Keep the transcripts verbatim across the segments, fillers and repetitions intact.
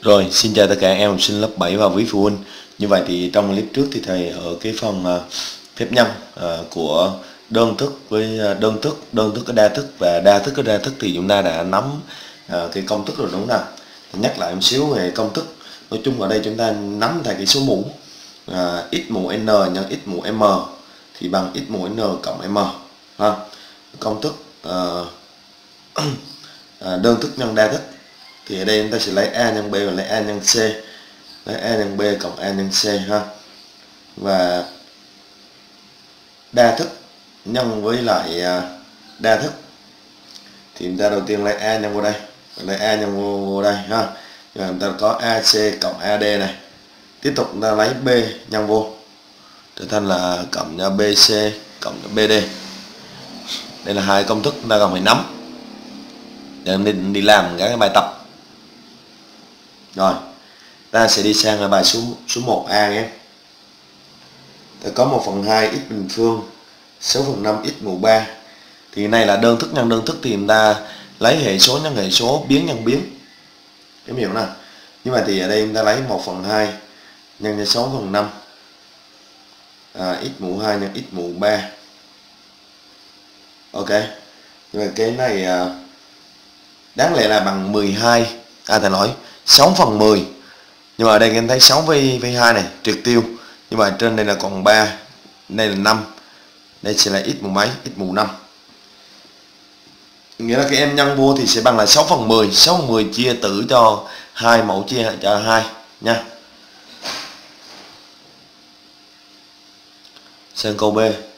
Rồi, xin chào tất cả em học sinh lớp bảy và quý phụ huynh. Như vậy thì trong clip trước thì thầy ở cái phần uh, phép nhân uh, của đơn thức với uh, đơn thức, đơn thức với đa thức và đa thức với đa thức thì chúng ta đã nắm uh, cái công thức rồi đúng không nào? Nhắc lại một xíu về công thức. Nói chung ở đây chúng ta nắm thành cái số mũ uh, x mũ n nhân x mũ m thì bằng x mũ n cộng m ha. Công thức uh, đơn thức nhân đa thức thì ở đây chúng ta sẽ lấy a nhân b và lấy a nhân c, lấy a nhân b cộng a nhân c ha. Và đa thức nhân với lại đa thức thì chúng ta đầu tiên lấy a nhân vô đây, lấy a nhân vô, vô đây ha. Rồi chúng ta có ac cộng ad này, tiếp tục chúng ta lấy b nhân vô trở thành là cộng cho bc cộng cho bd. Đây là hai công thức chúng ta cần phải nắm để đi, đi làm các cái bài tập. Rồi ta sẽ đi sang bài số số một A nhé. Ta có một phần hai x bình phương sáu phần năm x mũ ba. Thì này là đơn thức nhân đơn thức thì chúng ta lấy hệ số nhân hệ số, biến nhân biến. Em hiểu nào? Như vậy thì ở đây chúng ta lấy một phần hai nhân cho sáu phần năm à, x mũ hai nhân x mũ ba. Ok. Như vậy cái này à, đáng lẽ là bằng mười hai. À thầy nói sáu phần mười. Nhưng mà ở đây em thấy sáu với hai này triệt tiêu. Nhưng mà trên đây là còn ba, đây là năm. Đây sẽ là x mũ mấy, x mũ năm. Nghĩa là cái em nhân vô thì sẽ bằng là sáu phần mười, sáu phần mười chia tử cho hai, mẫu chia cho hai nha. Sang câu B.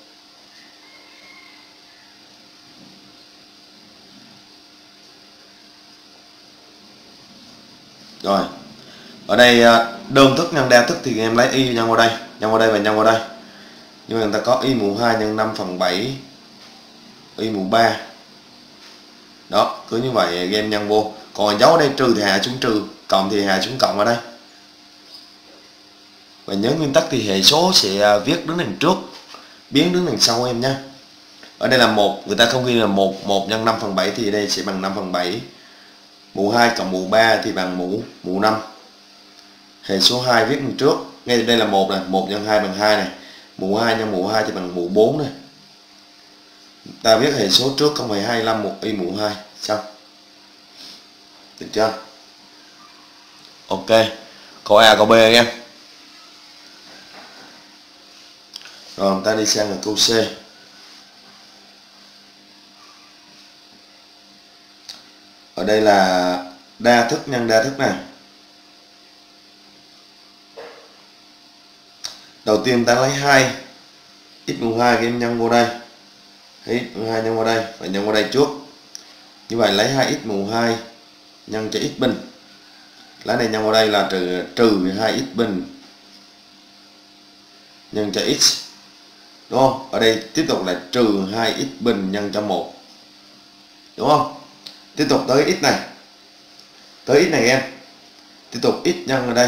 Rồi. Ở đây đơn thức nhân đa thức thì em lấy y nhân vào đây, nhân vào đây và nhân vào đây. Nhưng mà người ta có y mũ hai nhân năm phần bảy y mũ ba. Đó, cứ như vậy game nhân vô. Còn dấu ở đây trừ thì hạ xuống trừ, cộng thì hạ xuống cộng ở đây. Và nhớ nguyên tắc thì hệ số sẽ viết đứng đằng trước, biến đứng đằng sau em nhé. Ở đây là một, người ta không ghi là một, một nhân năm phần bảy thì đây sẽ bằng năm phần bảy. Mũ hai cộng mũ ba thì bằng mũ mũ năm. Hệ số hai viết đằng trước. Ngay đây là một này, một nhân hai bằng hai này. Mũ hai nhân mũ hai thì bằng mũ bốn này. Ta viết hệ số trước không phẩy hai lăm một y mũ hai. Xong. Được chưa? Ok. Câu A, câu B em. Rồi ta đi sang là câu C. Ở đây là đa thức nhân đa thức này. Đầu tiên ta lấy hai x mũ hai cái em nhân vô đây. x mũ hai nhân vào đây, phải nhân vào đây trước. Như vậy lấy hai x mũ hai nhân cho x bình. Lấy này nhân vào đây là trừ trừ hai x bình nhân cho x. Đúng không? Ở đây tiếp tục là trừ hai x bình nhân cho một. Đúng không? Tiếp tục tới x này. Tới x này em. Tiếp tục x nhân ở đây.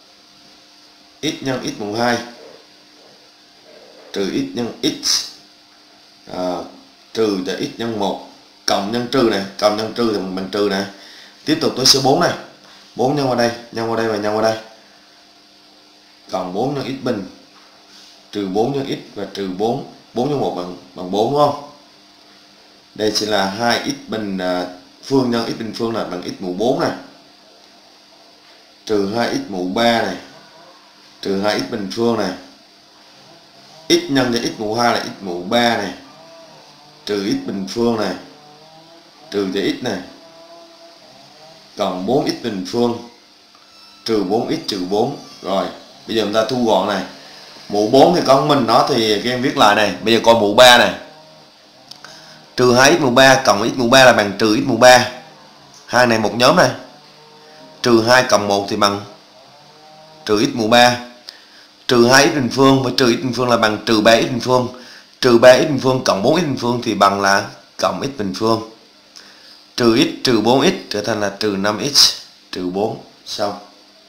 X nhân x mũ hai trừ x nhân x à, trừ cho x nhân một cộng nhân trừ này, cộng nhân trừ thì bằng trừ này. Tiếp tục tới số bốn này. bốn nhân vào đây, nhân vào đây và nhân vào đây. Cộng bốn nhân x bình trừ bốn nhân x và trừ bốn, bốn nhân một bằng bằng bốn đúng không? Đây sẽ là hai x bình à, phương nhân x bình phương là bằng x mũ bốn này. Trừ hai x mũ ba này. Trừ hai x bình phương này. X nhân cho x mũ hai là x mũ ba này. Trừ x bình phương này. Trừ cho x này. Cộng bốn x bình phương. Trừ bốn x trừ bốn. Rồi, bây giờ chúng ta thu gọn này. Mũ bốn thì con mình nó thì các em viết lại này. Bây giờ coi mũ ba này. Trừ hai x mũ ba cộng x mũ ba là bằng trừ x mũ ba. Hai này một nhóm này. Trừ hai cộng một thì bằng trừ x mũ ba. Trừ hai x bình phương với trừ x bình phương là bằng trừ ba x bình phương. Trừ ba x bình phương cộng bốn x bình phương thì bằng là cộng x bình phương. Trừ x trừ bốn x trở thành là trừ năm x trừ bốn. Xong.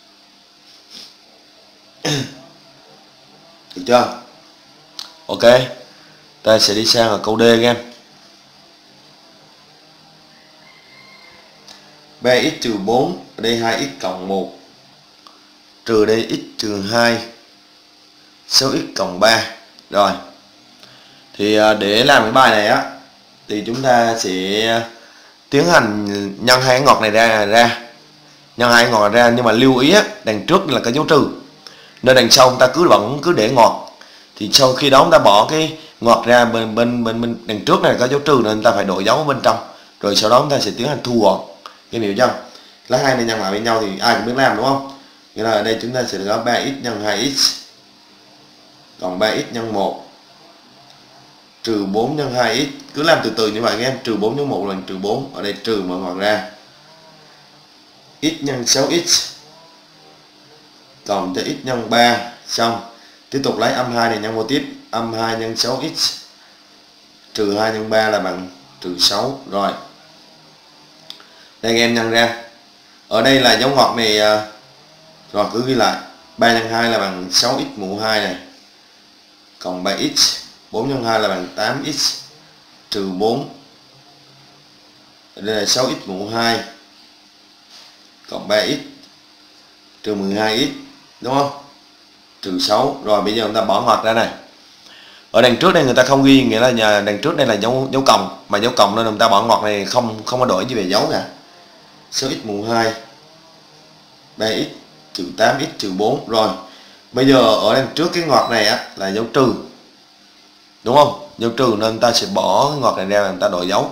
Được chưa? Ok. Ta sẽ đi sang ở câu D em. ba x trừ bốn, ở đây hai x cộng một, trừ đây x trừ hai, sáu x cộng ba. Rồi. Thì để làm cái bài này á thì chúng ta sẽ tiến hành nhân hai cái ngoặc này ra ra. Nhân hai cái ngoặc ra, nhưng mà lưu ý á, đằng trước là cái dấu trừ. Nên đằng sau chúng ta cứ vẫn cứ để ngoặc. Thì sau khi đó chúng ta bỏ cái ngoặc ra bên bên bên, bên đằng trước này có dấu trừ nên chúng ta phải đổi dấu ở bên trong. Rồi sau đó chúng ta sẽ tiến hành thu gọn. Em hiểu chưa? Lá hai này nhân lại với nhau thì ai cũng biết làm đúng không? Nghĩa là ở đây chúng ta sẽ có ba x nhân hai x cộng ba x nhân một trừ bốn nhân hai x. Cứ làm từ từ như vậy em. Trừ bốn nhân một là trừ bốn. Ở đây trừ mở ngoặc ra. X nhân sáu x cộng cho x nhân ba. Xong. Tiếp tục lấy âm hai này nhân vô tiếp. Âm hai nhân sáu x trừ hai nhân ba là bằng trừ sáu. Rồi. Đây em nhân ra. Ở đây là dấu ngoặc này. Rồi cứ ghi lại. ba nhân hai là bằng sáu x mũ hai này. Cộng ba x. bốn nhân hai là bằng tám x trừ bốn. Đây là sáu x mũ hai cộng ba x trừ mười hai x, đúng không? Trừ sáu. Rồi bây giờ chúng ta bỏ ngoặc ra này. Ở đằng trước đây người ta không ghi, nghĩa là nhà đằng trước đây là dấu dấu cộng, mà dấu cộng nên chúng ta bỏ ngoặc này không không có đổi gì về dấu cả. sáu x mũ hai ba x trừ tám x trừ bốn. Rồi. Bây giờ ở đằng trước cái ngoặc này á là dấu trừ. Đúng không? Dấu trừ nên ta sẽ bỏ cái ngoặc này ra và người ta đổi dấu.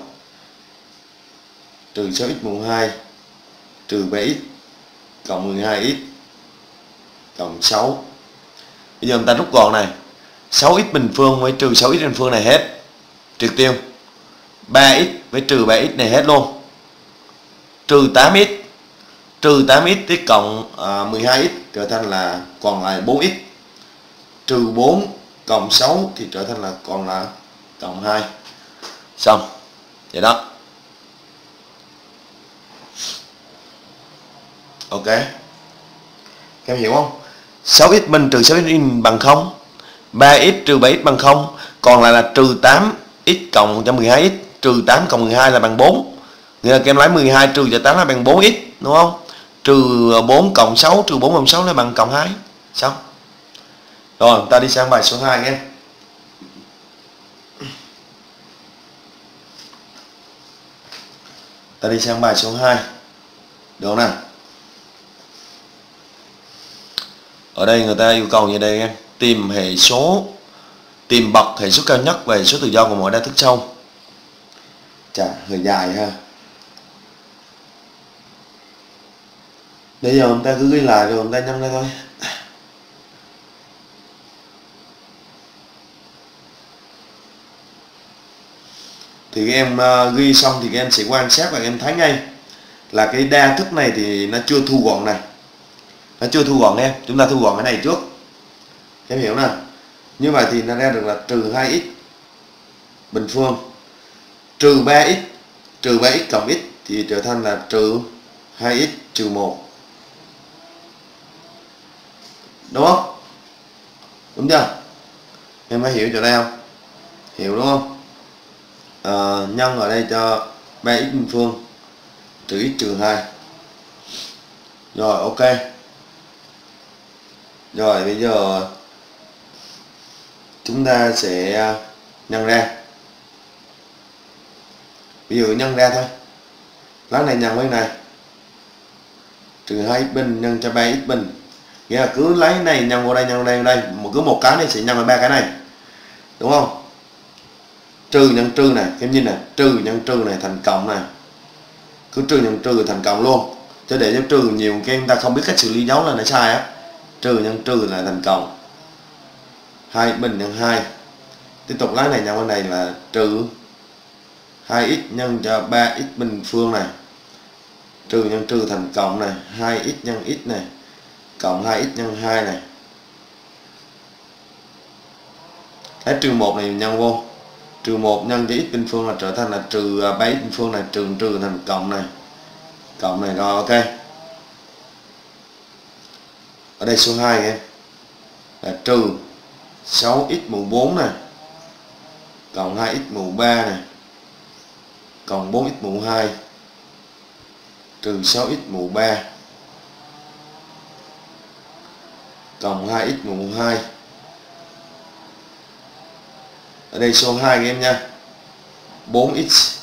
Trừ sáu x mũ hai trừ ba x cộng mười hai x cộng sáu. Bây giờ người ta rút gọn này. sáu x bình phương với trừ sáu x bình phương này hết. Triệt tiêu. ba x với trừ ba x này hết luôn. Trừ tám x. Trừ tám x với cộng à, mười hai x trở thành là còn lại bốn x. Trừ bốn cộng sáu thì trở thành là còn là cộng hai. Xong. Vậy đó. Ok. Các em hiểu không? sáu x bình trừ sáu x bình bằng không. ba x trừ ba x bằng không. Còn lại là trừ tám x cộng cho mười hai x. Trừ tám cộng mười hai là bằng bốn. Nghĩa là các em lấy mười hai trừ cho tám là bằng bốn x. Đúng không? Trừ bốn cộng sáu. Trừ bốn cộng sáu là bằng cộng hai. Xong. Rồi ta đi sang bài số hai nghe. Ta đi sang bài số hai. Được không nào? Ở đây người ta yêu cầu như đây em. Tìm hệ số, tìm bậc hệ số cao nhất về số tự do của mỗi đa thức sau. Chà, hơi dài ha. Bây giờ chúng ta cứ ghi lại rồi chúng ta nhân ra thôi. Thì các em uh, ghi xong thì các em sẽ quan sát và các em thấy ngay là cái đa thức này thì nó chưa thu gọn này. Nó chưa thu gọn em. Chúng ta thu gọn cái này trước. Các em hiểu nè. Như vậy thì nó ra được là trừ hai x bình phương trừ ba x. Trừ ba x cộng x thì trở thành là trừ hai x trừ một. Đúng không? Đúng chưa? Em có hiểu chỗ đây không? Hiểu đúng không? À, nhân ở đây cho ba x bình phương trừ x trừ hai. Rồi ok. Rồi bây giờ chúng ta sẽ nhân ra. Ví dụ nhân ra thôi. Lá này nhân với này. Trừ hai x bình nhân cho ba x bình. Nghĩa là cứ lấy này nhân vào đây nhân vào đây, đây. Một cứ một cái này sẽ nhân với ba cái này. Đúng không? Trừ nhân trừ này, em nhìn này, trừ nhân trừ này thành cộng này. Cứ trừ nhân trừ thành cộng luôn. Chứ để cho trừ nhiều cái người ta không biết cách xử lý dấu là nó sai á. Trừ nhân trừ là thành cộng. hai x bình nhân hai. Tiếp tục lấy này nhân bên này là trừ hai x nhân cho ba x bình phương này. Trừ nhân trừ thành cộng này, hai x nhân x này cộng hai x nhân hai này. Lấy trừ một này nhân vô. Trừ một nhân cho x bình phương là trở thành là trừ ba x bình phương này, trừ trừ thành cộng này. Cộng này rồi ok. Ở đây số hai em là trừ sáu x mũ bốn này cộng hai x mũ ba này cộng bốn x mũ hai trừ sáu x mũ ba cộng hai x mũ hai. Ở đây số hai các em nha. bốn x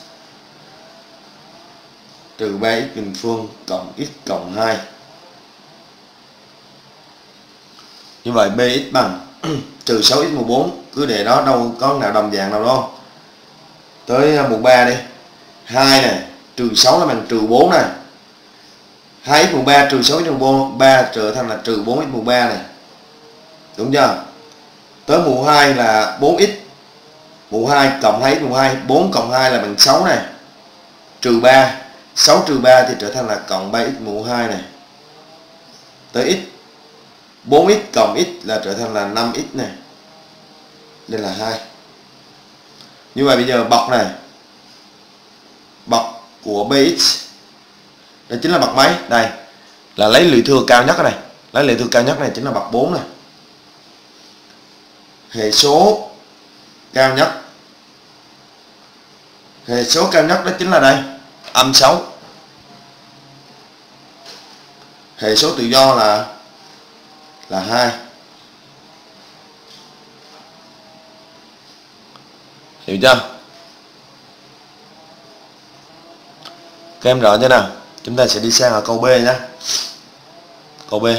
trừ ba x bình phương cộng x cộng hai. Như vậy bx bằng trừ sáu x mũ bốn, cứ để đó, đâu có nào đồng dạng nào đâu. Tới mũ ba đi. hai này trừ sáu là bằng trừ bốn này. hai x mũ ba trừ sáu x mũ ba trở thành là trừ bốn x mũ ba này. Đúng chưa? Tới mũ hai là bốn x mũ hai cộng hai x mũ hai, bốn cộng hai là bằng sáu này. Trừ ba, sáu trừ ba thì trở thành là cộng ba x mũ hai này. Tới x, bốn x cộng x là trở thành là năm x này. Đây là hai. Như vậy bây giờ bậc này, bậc của bx đây chính là bậc mấy? Đây là lấy lũy thừa cao nhất này, lấy lũy thừa cao nhất này chính là bậc bốn này. Hệ số cao nhất, hệ số cao nhất đó chính là đây âm sáu. Hệ số tự do là là hai. Hiểu chưa? Các em rõ chưa nào? Chúng ta sẽ đi sang ở câu B nhé. Câu B.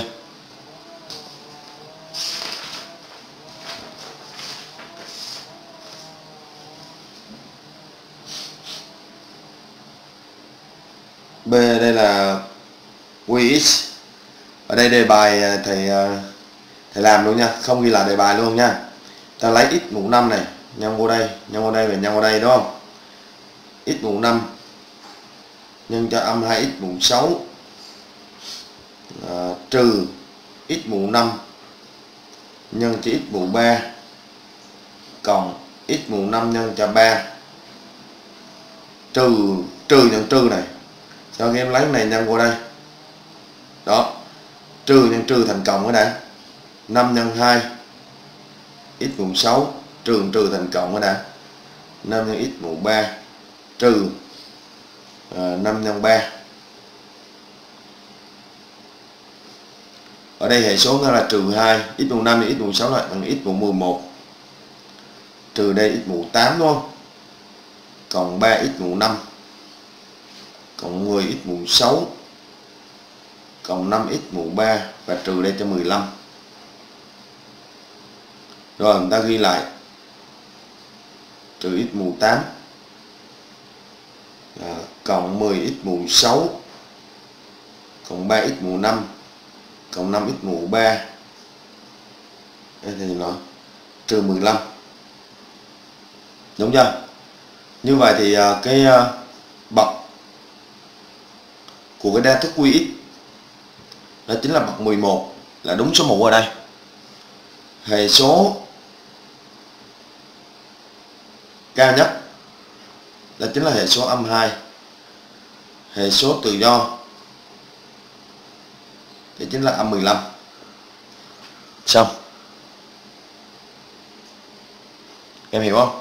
B đây là quy x. Ở đây đề bài thầy thầy làm luôn nha, không ghi là đề bài luôn nha. Ta lấy x mũ năm này nhân vô đây, nhân vô đây và nhân vô đây, đúng không? X mũ năm nhân cho âm hai x mũ sáu à, trừ x mũ năm nhân cho x mũ ba cộng x mũ năm nhân cho ba, trừ trừ nhân trừ này, cho em lấy này nhân vô đây. Đó, trừ nhân trừ thành cộng cái đã. năm nhân hai x mũ sáu trừ trừ thành cộng cái đã. năm nhân x mũ ba trừ à, năm nhân ba. Ở đây hệ số là trừ hai, x mũ năm thì x mũ sáu lại bằng x mũ mười một. Trừ đây x mũ tám đúng không? Cộng ba x mũ năm cộng mười x mũ sáu cộng năm x mũ ba và trừ đây cho mười lăm. Rồi chúng ta ghi lại trừ x mũ tám à, cộng mười x mũ sáu cộng ba x mũ năm cộng năm x mũ ba, đây thì nó trừ mười lăm. Đúng chưa? Như vậy thì cái bậc của cái đa thức quy x đó chính là bậc mười một, là đúng số mũ ở đây. Hệ số cao nhất đó chính là hệ số âm hai. Hệ số tự do thì chính là âm mười lăm. Xong. Em hiểu không?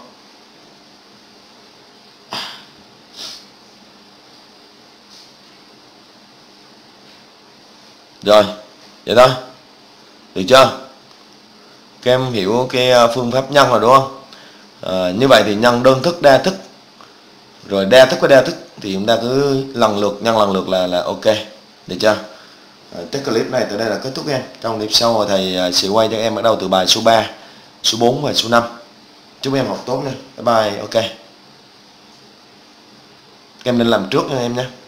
Rồi, vậy thôi. Được chưa? Các em hiểu cái phương pháp nhân rồi đúng không? À, như vậy thì nhân đơn thức, đa thức, rồi đa thức với đa thức thì chúng ta cứ lần lượt nhân lần lượt là là ok. Được chưa? À, cái clip này tới đây là kết thúc em. Trong clip sau thầy sẽ quay cho em bắt đầu từ bài số ba, số bốn và số năm. Chúc em học tốt nha. Bye bye. Ok. Các em nên làm trước nha em nhé.